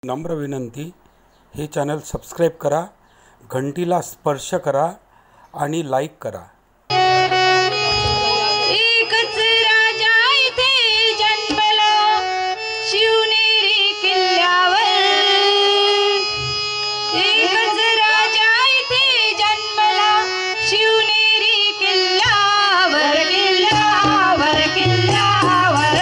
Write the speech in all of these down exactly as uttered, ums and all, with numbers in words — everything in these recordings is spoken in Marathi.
नम्र विनंती, हे चॅनल सबस्क्राइब करा, घंटीला स्पर्श करा आणि लाईक करा। एकच राजा इथे जन्मला शिवनेरी किल्ल्यावर, एकच राजा इथे जन्मला शिवनेरी किल्ल्यावर, किल्ल्यावर किल्ल्यावर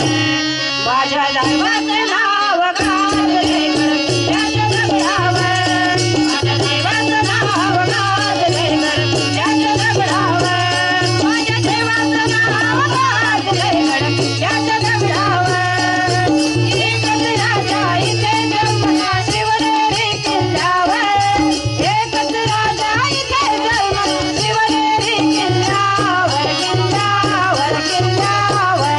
माझ्या दैवाचं नाव गाजले गडकिल्ल्याच्या दगडावर, माझ्या देवाचं नाव गाजले गडकिल्ल्याच्या दगडावर, माझ्या देवाचं नाव गाजले गडकिल्ल्याच्या दगडावर। एकच राजा इथे जन्मला शिवनेरी किल्ल्यावर, एकच राजा इथे जन्मला शिवनेरी किल्ल्यावर, किल्ल्यावर किल्ल्यावर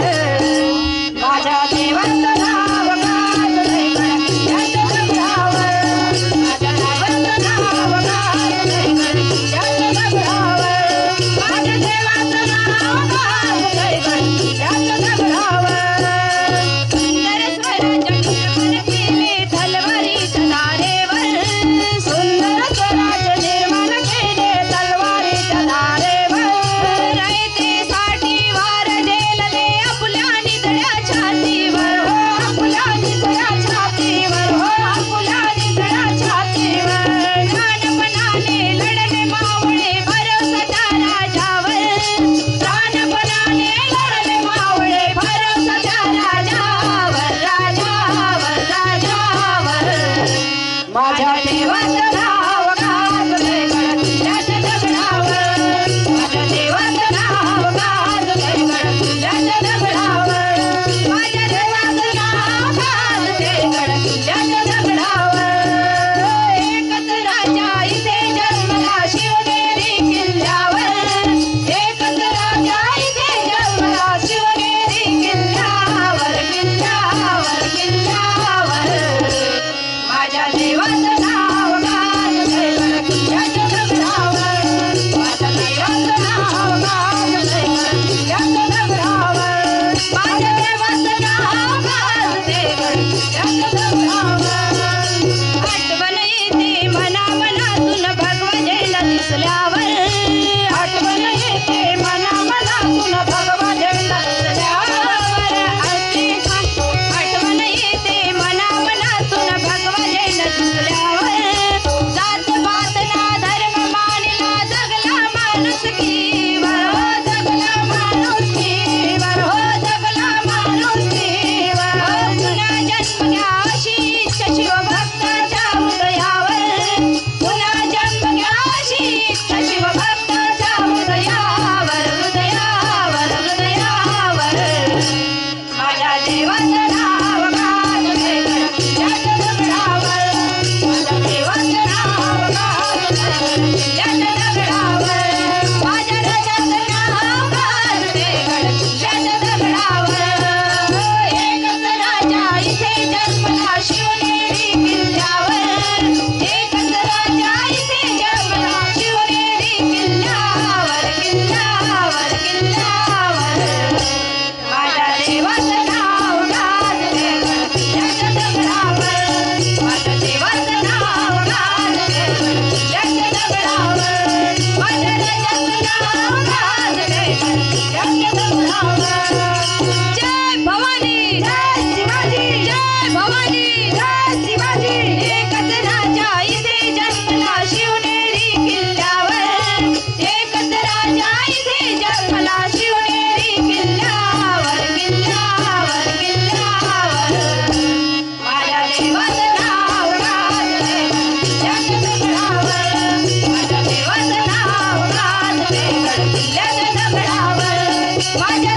माझ्या देवाचं नाव गाजले गडकिल्ल्याच्या दगडावर, माझ्या देवाचं नाव गाजले गडकिल्ल्याच्या दगडावर, माझ्या देवाचं नाव गाजले गडकिल्ल्याच्या दगडावर। सुंदर स्वराज्य निर्माण केले तलवारीच्या धारेवर, सुंदर स्वराज्य निर्माण केले तलवारीच्या धारेवर, रयतेसाठी वार झेलले आपल्या निधड्या छातीवर, हो आपल्या निधड्या छातीवर, हो आपल्या निधड्या छातीवर प्राणपणाने लढले मावळे भरवसाच्या राजावर, प्राणपणाने लढले मावळे भरवसाच्या राजावर, राजावर राजावर माझ्या देवाचं नाव गाजले गडकिल्ल्याच्या दगडावर, माझ्या देवाचं नाव गाजले गडकिल्ल्याच्या दगडावर, माझ्या देवाचं नाव गाजले गडकिल्ल्याच्या दगडावर। एकच राजा इथे जन्मला शिवनेरी किल्ल्यावर, एकच राजा इथे जन्मला शिवनेरी किल्ल्यावर, किल्ल्यावर किल्ल्यावर माझ्या देवाचं नाव गाजले गडकिल्ल्याच्या दगडावर, माझ्या देवाचं नाव गाजले गडकिल्ल्याच्या दगडावर, माझ्या देवाचं नाव गाजले गडकिल्ल्याच्या दगडावर। आठवण येते मना मनातून भगवजेला दिसल्यावर, आठवण येते मना मनातून भगवजेला दिसल्यावर, आठवण येते मना मनातून भगवजेला दिसल्यावर, जात पात ना धर्म मानला जगला माणुसकीवर, हो जगला माणुसकीवर, हो जगला माणुसकीवर पुन्हा जन्म घ्या अशी इच्छा शिवभक्ताच्या हृदयावर, पुन्हा जन्म घ्या अशी इच्छा शिवभक्ताच्या हृदयावर, हृदयावर हृदयावर माझ्या देवाचं नाव गाजले गडकिल्ल्याच्या दगडावर, माझ्या देवाचं नाव गाजले गडकिल्ल्याच्या दगडावर, माझ्या राजाचं नाव गाजले गडकिल्ल्याच्या दगडावर। एकच राजा इथे जन्मला शिवनेरी किल्ल्यावर, एकच राजा इथे जन्मला शिवनेरी किल्ल्यावर, किल्ल्यावर किल्ल्यावर माझ्या देवाचं नाव गाजले गडकिल्ल्याच्या दगडावर, माझ्या देवाचं नाव गाजले गडकिल्ल्याच्या दगडावर, माझ्या राजाचं नाव गाजले गडकिल्ल्याच्या दगडावर। जय भवानी, जय शिवाजी, जय भवानी, जय शिवाजी। एकच राजा इथे जन्मला शिवनेरी किल्ल्यावर, एकच राजा इथे जन्मला शिवनेरी किल्ल्यावर, किल्ल्यावर किल्ल्यावर माझ्या देवाचं नाव गाजले गडकिल्ल्याच्या दगडावर, माझ्या देवाचं नाव गाजले गडकिल्ल्याच्या दगडावर, माझ्या